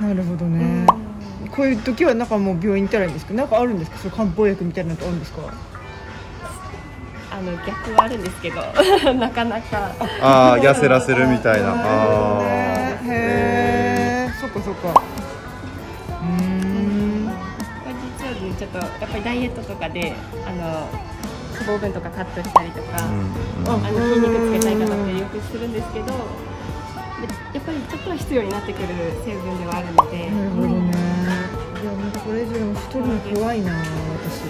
なるほどね。こういう時はなんかもう病院行ったらいいんですか？なんかあるんですか？そう漢方薬みたいなのってあるんですか？ 逆はあるんですけどなかなか痩せらせるみたいな。 へえ、そっかそっか。 これ実はね、ちょっとやっぱりダイエットとかで脂肪分とかカットしたりとか、筋肉つけたい方ってよくするんですけど、やっぱりちょっとは必要になってくる成分ではあるので。 なるほどね。いや、なんかこれ以上でも太るの怖いな、私。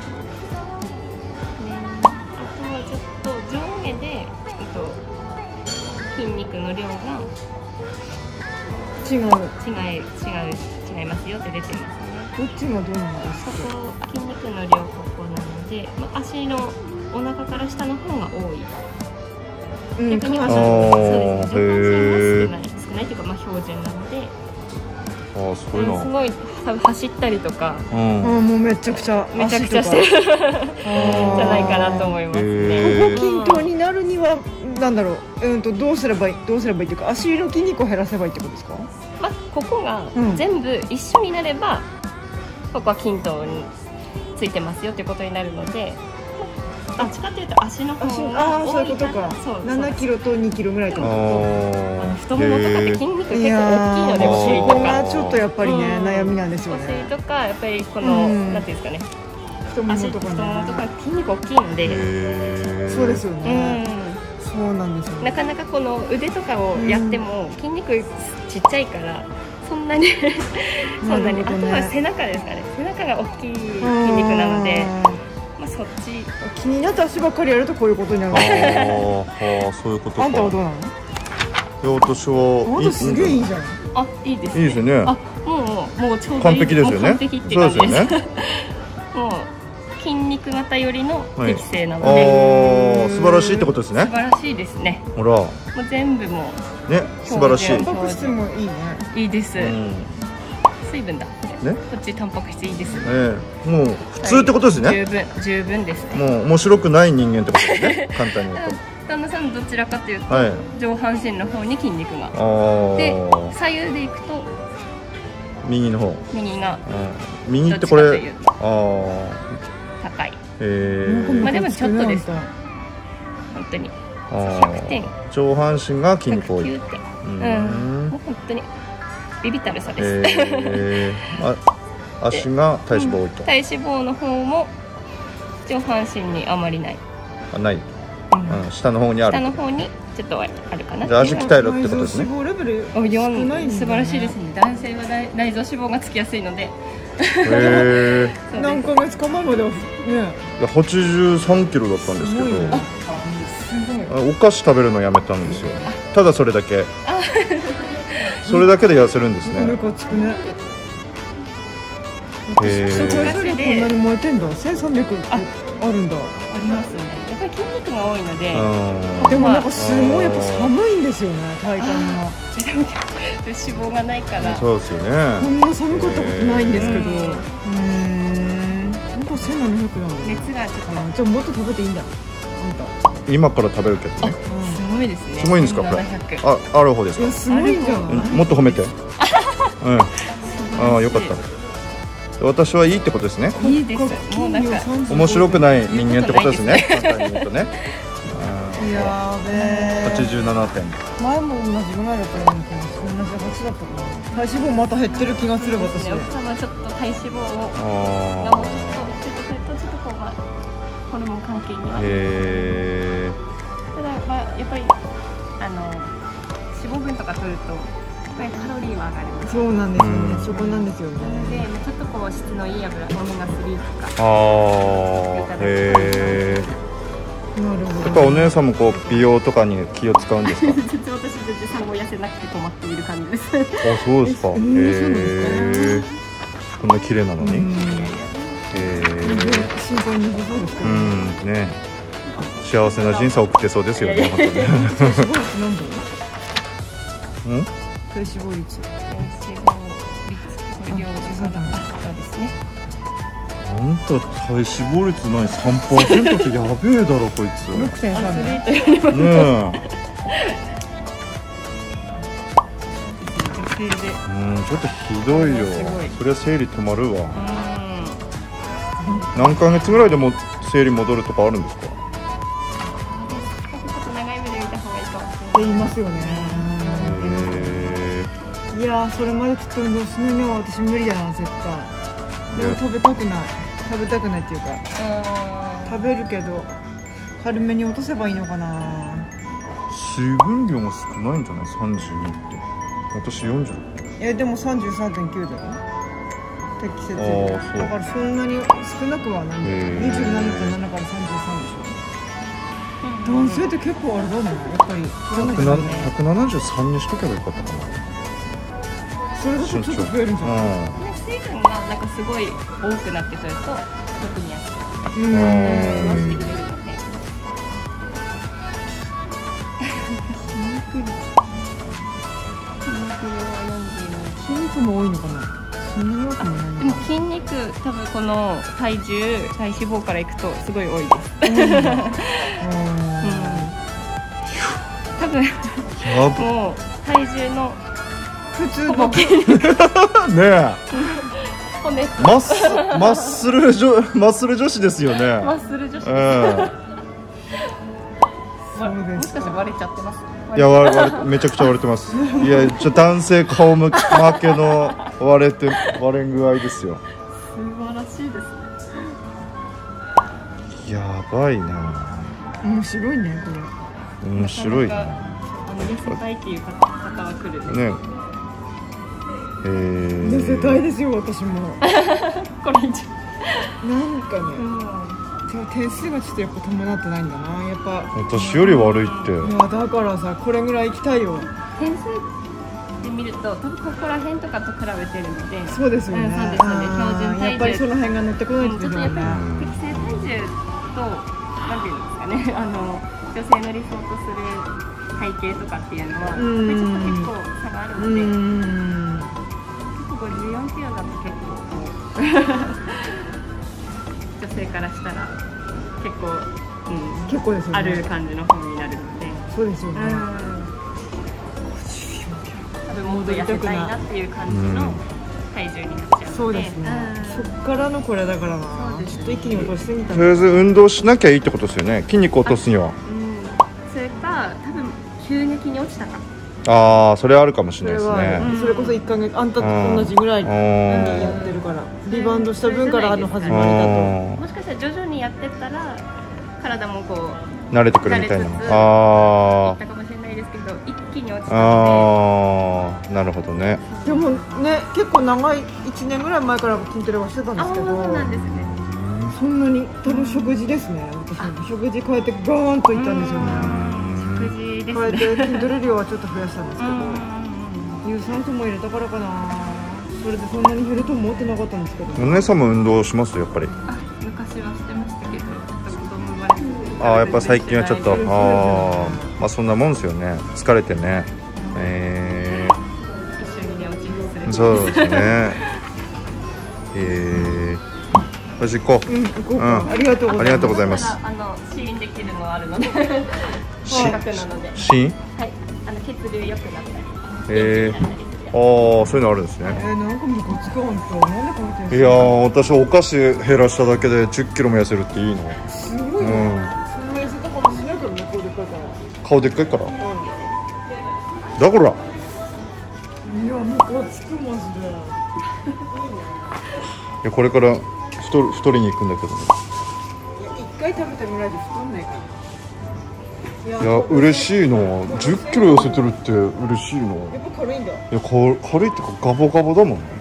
筋肉の量が違いますよって出てますね。 どっちがどうなんですか？ 筋肉の量ここなので、足のお腹から下の方が多い。逆にそうですね。上半身は少ないというか標準なので。 すごいな。 すごい多分走ったりとか。 もうめちゃくちゃしてるじゃないかなと思いますね。 ここ均等になるにはなんだろう、どうすればいいっていうか、足の筋肉を減らせばいいってことですか？ ここが全部一緒になれば、ここは均等についてますよっていうことになるので、どっちかというと足の方がそういうことか。7キロと2キロぐらいとか。 太ももとかって筋肉結構大きいので、お尻とか。 ここがちょっとやっぱりね、悩みなんですよね。 お尻とかやっぱりこのなんていうんですかね。 太ももとか筋肉大きいので。 そうですよね。そうなんですよ。 なかなかこの腕とかをやっても筋肉ちっちゃいからそんなにあとは背中ですかね。背中が大きい筋肉なので、そっち気になった足ばっかりやるとこういうことになる。 そういうことか。 あんたはどうなの？ 私は。 あんたすげえいいじゃん。 いいです。 いいですよね。 もうちょうど完璧ですよね。 完璧って感じです。もう筋肉型よりの適正なので、 素晴らしいってことですね。 素晴らしいですね。 ほら、 もう全部もね、素晴らしい。 タンパク質もいいね。 いいです。水分だ。こっちタンパク質いいです。 もう普通ってことですね。 十分ですね。 もう面白くない人間ってことですね。簡単に言うと。 旦那さんどちらかというと上半身の方に筋肉が。で左右でいくと右の方。右ってこれ高い。 でもちょっとです。本当に。100点。 上半身が筋肉多い。 もう本当にビビたる差です。 足が体脂肪多いと。 体脂肪の方も上半身にあまりない。 ない。下の方にある。 下の方にちょっとあるかな。 じゃあ足鍛えろってことですね。 脂肪レベル 4、素晴らしいですね。男性は内臓脂肪がつきやすいので。 何ヶ月か前まではね。 83キロだったんですけど、お菓子食べるのやめたんですよ。ただそれだけ。それだけで痩せるんですね。 それでこんなに燃えてんだ。1300あるんだ。 ありますね。やっぱり筋肉が多いので。 でもなんかすごいやっぱ寒いんですよね、体感が。 脂肪がないから。 そうですよね。 こんな寒かったことないんですけど。なんか1700なの。 熱がちょっと。 じゃあもっと食べていいんだ。 今から食べるけどね。 すごいですね。 すごいんですかこれ。ある方ですか。 すごいんじゃない。 もっと褒めて。よかった。私はいいってことですね。 いいです。もうなんか面白くない人間ってことですね。簡単に言うとね。 やべえ。 87点。 前も同じぐらいだったような気がする。同じ8だったかな。体脂肪また減ってる気がする私。 奥様ちょっと体脂肪をがもうちょっとこうホルモン関係には。ただやっぱり脂肪分とか取ると。カロリーは上がるんです。 そうなんですよね。そこなんですよね。 で、ちょっとこう質のいい油、オメガ3とか。 なるほど。 やっぱお姉さんもこう美容とかに気を使うんですか。 私全然産後痩せなくて困っている感じです。 そうですか。こんな綺麗なのに。 心配なさそうですけど。 ね。幸せな人生を送ってそうですよね。本当に。 体脂肪率。 あんた体脂肪率ない 3% ってやべえだろこいつ。 6.3。 ねえ。 女性で。 ちょっとひどいよ。 すごいそれは生理止まるわ。何ヶ月ぐらいでも生理戻るとかあるんですか？ ちょっと長い目で見た方がいいかもしれない。 って言いますよね。いやー、それまでちょっと運動しないのは私無理だな、絶対。でも食べたくないっていうか、食べるけど軽めに落とせばいいのかな。 水分量も少ないんじゃない？32って。私40。 いやでも 33.9 だよ、適切量。 そうだからそんなに少なくはないんだよ。27.7から33でしょ。男性って結構あれだね、やっぱり 173にしとけばよかったかな。 それだとちょっと増えるんじゃない？ 水分がなんかすごい多くなってくると特に安くしてくれるので。 筋肉も多いのかな。そんなに多くもないのかな。 でも筋肉、多分この体脂肪からいくとすごい多いです。多分もう体重の普通のほぼ筋肉ねえ。 骨とマッスル女子ですよね。 マッスル女子。 そうですか。 もしかして割れちゃってます？ いやめちゃくちゃ割れてます。いや男性顔負けの割れん具合ですよ。 素晴らしいですね。 やばいな。 面白いね、これ。 面白いな。 痩せたいっていう方は来るね。 痩せたいですよ、私も。 これ以上。 なんかね、でも点数がちょっとやっぱ伴ってないんだな、やっぱ。 私より悪いって。 いやだからさ、これぐらい行きたいよ。 点数で見ると多分ここら辺とかと比べてるので。 そうですよね。 そうですね。標準体重。 やっぱりその辺が乗ってこないとちょっとやっぱり適正体重となんていうんですかね、女性の理想とする体型とかっていうのはやっぱりちょっと結構差があるので、54キロだと結構女性からしたら結構、 結構ですよね。 ある感じの方になるので、 そうですよね。 多分もっと痩せたいなっていう感じの体重になっちゃうので、 そうですね。そっからのこれだからな。ちょっと一気に落としすぎた。 とりあえず運動しなきゃいいってことですよね。筋肉落とすには。 それか多分急激に落ちたか。 ああ、それはあるかもしれないですね。 それこそ1ヶ月、あんたと同じぐらいにやってるから、リバウンドした分から始まりだと。 もしかしたら徐々にやってったら体もこう慣れてくるみたいな。 いったかもしれないですけど、一気に落ちたので。なるほどね。 でもね、結構長い1年ぐらい前から筋トレはしてたんですけど。 そうなんですね。 そんなに多分食事ですね。私食事変えてガーンといったんですよね。 食事ですね。 変えて筋トレ量はちょっと増やしたんですけど、有酸素も入れたからかな。それでそんなに減ると思ってなかったんですけど。 お姉さんも運動しますやっぱり。 昔はしてましたけど、子供生まれて。 やっぱ最近はちょっとまあそんなもんですよね。疲れてね。 一緒に寝落ちする。 そうですね。よし行こう。 行こうか。ありがとうございます。 試飲できるのあるので。 試飲？はい。 血流良くなったり。 そういうのあるんですね。 なんかムカつく本当。なんでこうやって。 いや私お菓子減らしただけで10キロも痩せるっていいの。 すごいね。そんな痩せたかもしれないけどね、顔でっかいから。 顔でっかいから。だから。 いやムカつくマジで。 いやこれから太りに行くんだけどね。 いや1回食べたぐらいで太んないから。 いや嬉しいの。10キロ痩せてるって嬉しいの。 やっぱ軽いんだ。 いや軽いっていうかガボガボだもんね。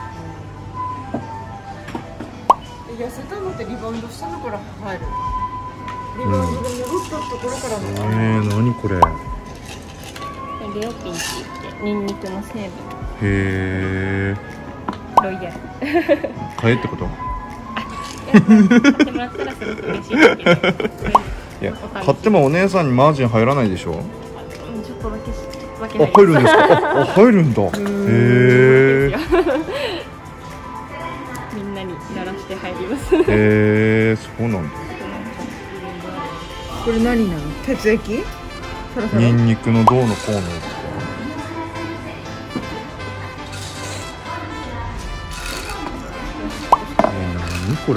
痩せたのってリバウンドしたのから入る。リバウンドで戻ったところからの。 何これ。 レオピンって言ってニンニクの成分。 へえ。 ロイヤル。 買えってこと？ 買ってもらったらすごく嬉しいですけど。 いや買ってもお姉さんにマージン入らないでしょ。 ちょっとだけ入るんですか。入るんだ。へえ。 みんなに鳴らして入ります。 へえ、そうなんだ。 これ何なの？血液？ ニンニクのどうのこうの。 何これ。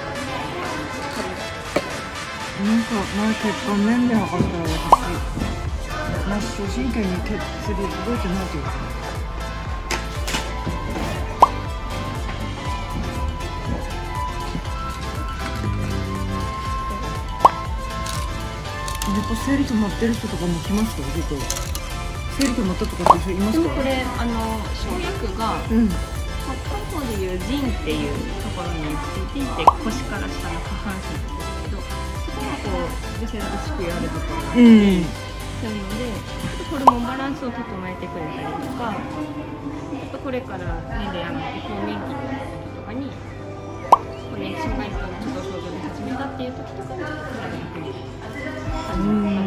なんか前血管年齢測ったら私末梢神経に血流届いてないって言うから。やっぱ生理止まってる人とかも来ますか？結構生理止まったとかって人いますか？ でもこれ生薬が、漢方でいう腎っていうところに行って、腎って腰から下の下半身なんですけど、そこがこう女性らしくやるところなので、そういうのでホルモンバランスを整えてくれたりとか、あとこれから年齢移行年期の時とかに更年期障害とかのちょっと症状で始めたっていう時とかに体に役に立つ。今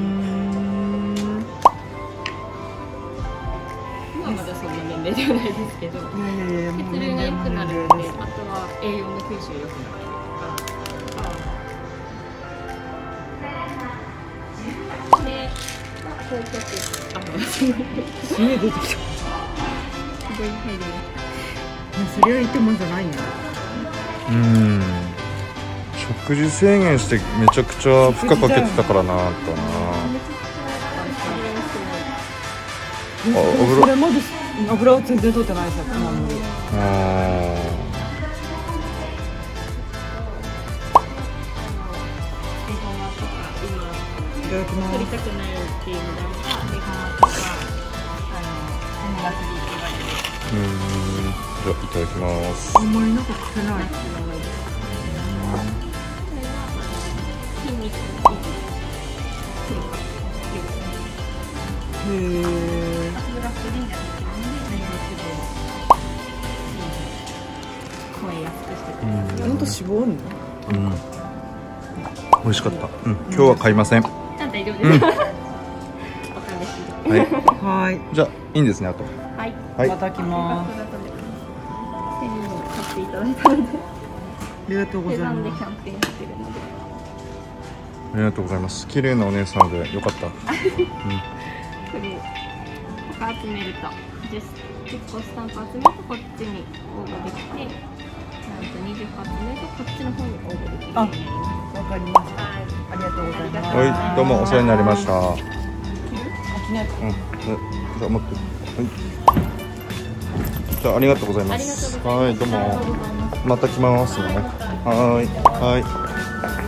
はまだそんな年齢ではないですけど、血流が良くなるので、あとは栄養の吸収良くなったりとか、で、高血圧、 すげえ出てきた。 すごい入ります。 それはいいってもんじゃないんだ。 食事制限してめちゃくちゃ負荷かけてたからなとな。 これまで油は全然取ってないですよ。今も。 いただきます。 取りたくないっていうのがレゴマとかオメガ3って言われる。 じゃあいただきます。 あんまりなんか癖ない。 筋肉のへえ。 油っぽいんじゃないけどね、燃えやすくしてくれる。 ちゃんと脂肪あるの？ 美味しかった。今日は買いません。 大丈夫です。お試しで。 はい。 はい。 じゃあいいんですね、あと。 はい。 はい。 また来ます。 1000円買っていただいたので、 ありがとうござい値段でます。 キャンペーンしてるので。 ありがとうございます。綺麗なお姉さんでよかった。 これ他集めると10個スタンプ集めるとこっちに応募できて、なんと20個集めるとこっちの方に応募できるようになります。 わかりました。 はい。 ありがとうございます。 はい、どうもお世話になりました。 あ、きないか。 じゃあ待って。はい。じゃあありがとうございます。はい、どうも。また来ますね。はい。はい。